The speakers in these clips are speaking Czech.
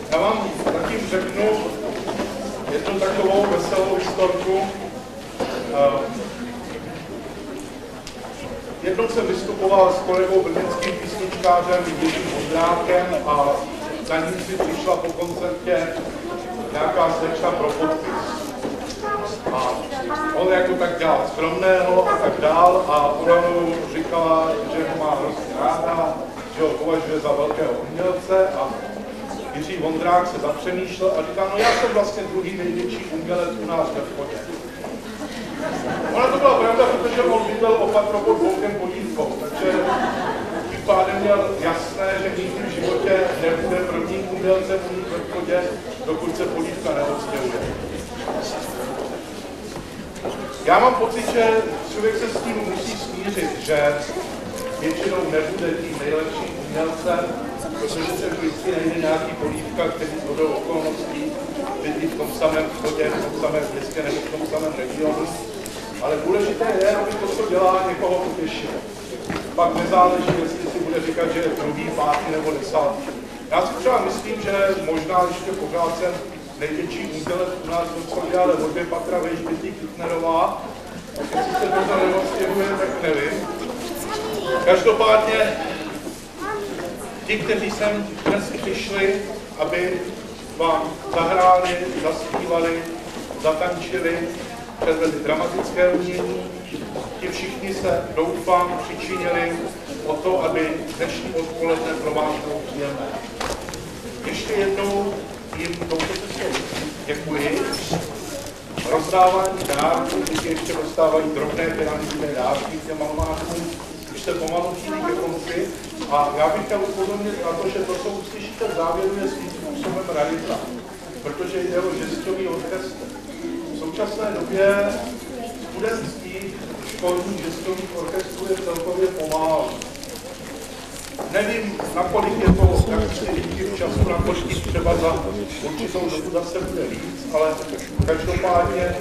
Já vám zatím řeknu jednu takovou veselou historku. Jednou jsem vystupoval s kolegou brněnským písničkářem Jiřím Vondrákem a za ním si přišla po koncertě nějaká slečna pro podpis. A on jako tak dělal skromného a tak dál a ona mu říkala, že ho má hrozně ráda, že ho považuje za velkého umělce a Jiří Vondrák se zapřemýšlel a říká, no já jsem vlastně druhý největší umělec u nás ve Vchodě. Ona to byla pravda, protože on bydlel opatro pod Volkem Podívkou, takže tím pádem měl jasné, že nikdy v životě nebude prvním umělcem u nich ve Vchodě, dokud se Podívka neodstěhuje. Já mám pocit, že člověk se s tím musí smířit, že většinou nebude tím nejlepším umělcem, protože se vždycky najde nějaký Podívka, který shodou okolností bydlí v tom samém Vchodě, v tom samém městě nebo v tom samém regionu. Ale důležité je, aby to, co dělá, někoho potěšilo. Pak nezáleží, jestli si bude říkat, že je druhý, pátý nebo desátý. Já si třeba myslím, že možná ještě pořád jsem největší umělec u nás v Vchodě, ale o 2 patra vejš bydlí Kytnerová. Jestli se to neostěhuje, tak nevím. Každopádně ti, kteří sem dnes přišli, aby vám zahráli, zaspívali, zatančili, předvedli dramatické umění, ti všichni se, doufám, přičinili o to, aby dnešní odpoledne pro vás bylo příjemné. Ještě jednou jim touto cestou děkuji. Rozdávání dárků, když ještě dostávají drobné keramické dárky těm malmákům, už se pomalu chýlí ke konci. A já bych chtěl upozornit na to, že to, co uslyšíte v závěru, je svým způsobem rarita, protože jde o žestový orchestr. V současné době studentství školních žestových orchestrů je celkově pomálo. Nevím, nakolik je to tak v času, nakolik třeba za určitou dobu zase bude víc, ale každopádně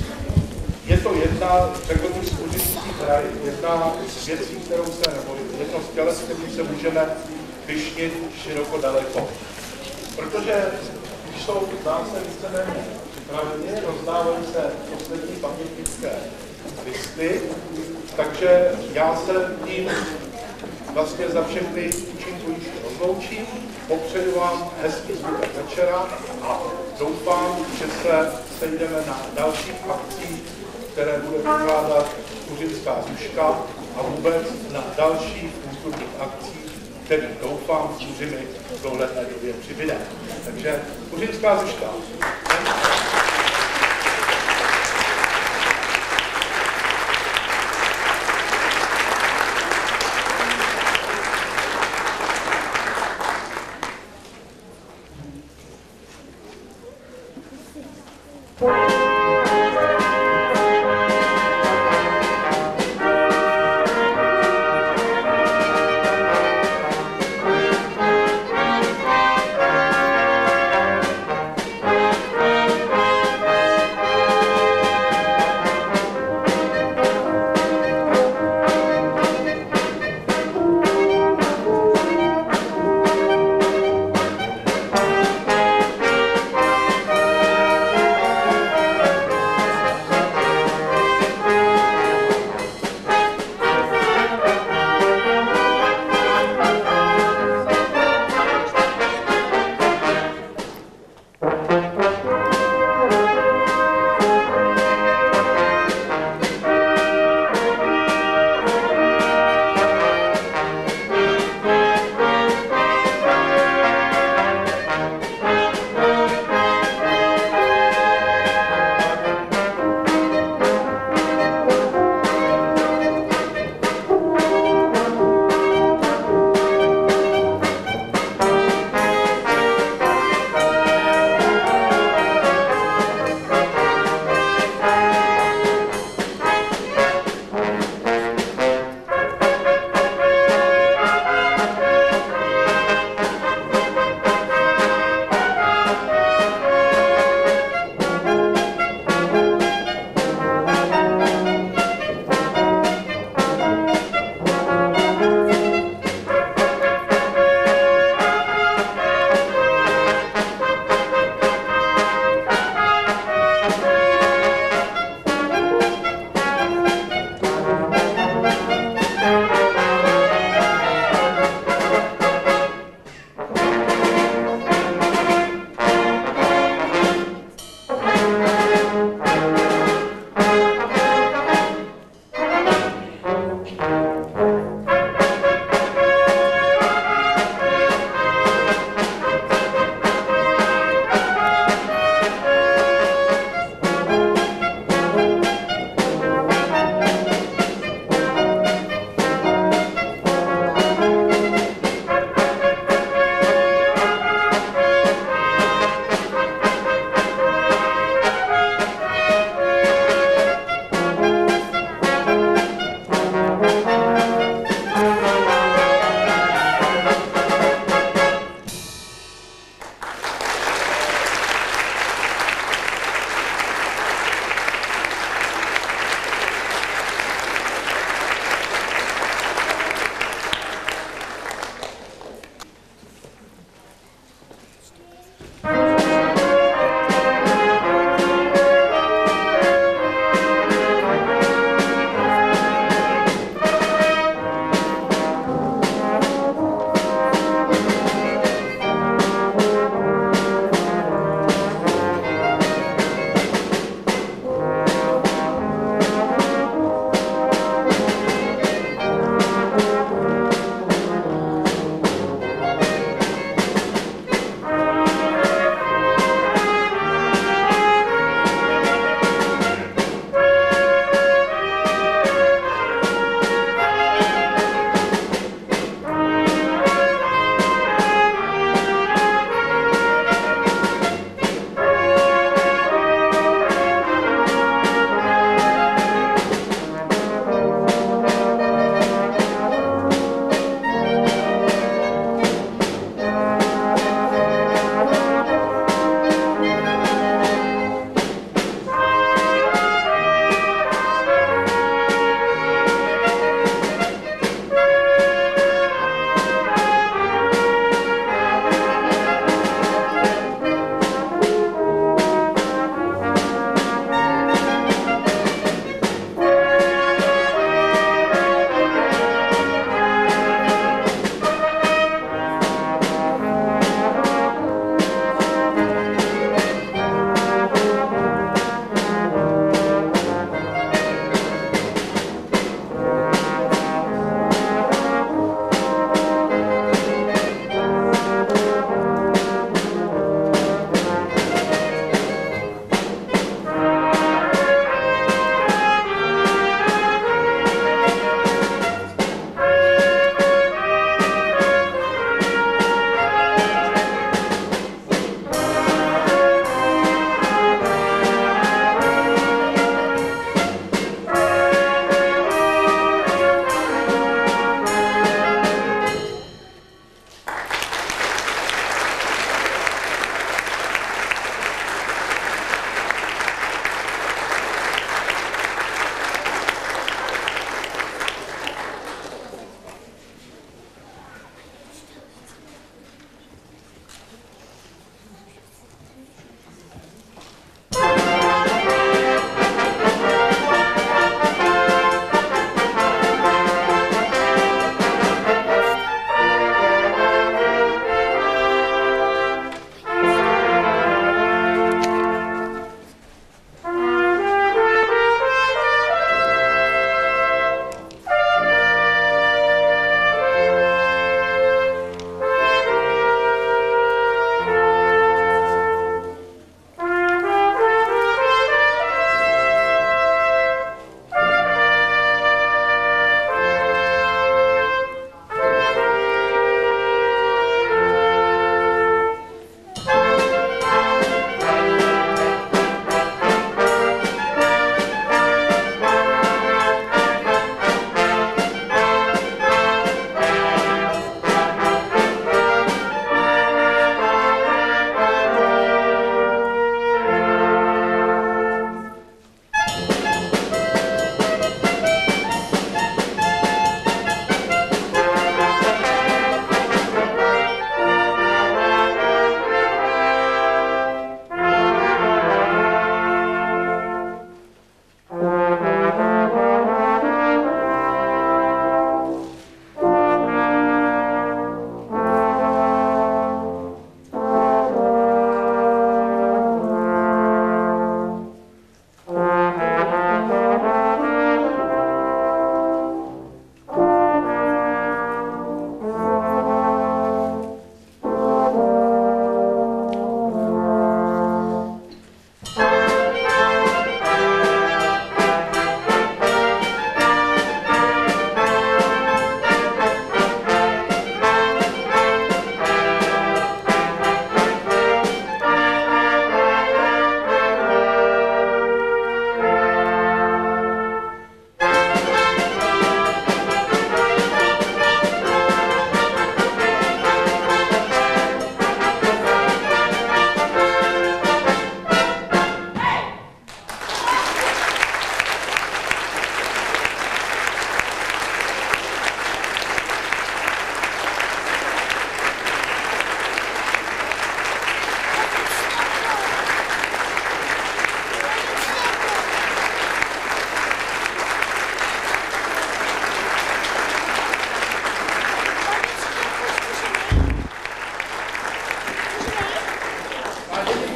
je to jedna, řekl bych, z pozitivních hraj, jedna z věcí, kterou se, nebo jedno z těles, kterým se můžeme pyšnit široko daleko. Protože když jsou zase víceméně připraveni, rozdávají se poslední pamětnické listy, takže já se tím vlastně za všechny účinkující rozloučím, popřeju vám hezký zbytek večera a doufám, že se sejdeme na dalších akcích, které bude pokládat Kuřinská Zuška a vůbec na dalších kulturních akcích, kterých doufám s Kuřimi v dohledné době přibyde. Takže Kuřinská Zuška.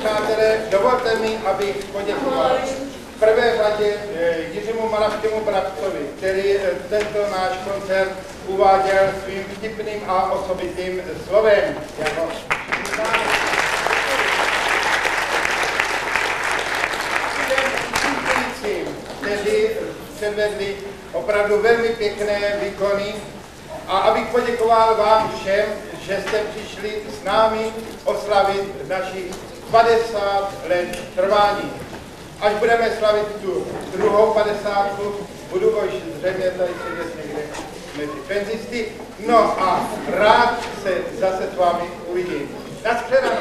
přátelé, dovolte mi, abych poděkoval v prvé řadě Jiřímu Malavskému Brabcovi, který tento náš koncert uváděl svým vtipným a osobitým slovem. Kteří předvedli opravdu velmi pěkné výkony, a abych poděkoval vám všem, že jste přišli s námi oslavit našich 50 let trvání. Až budeme slavit tu druhou 50, budu už zřejmě tady sedět někde mezi penzisty. No a rád se zase s vámi uvidím. Naschledanou.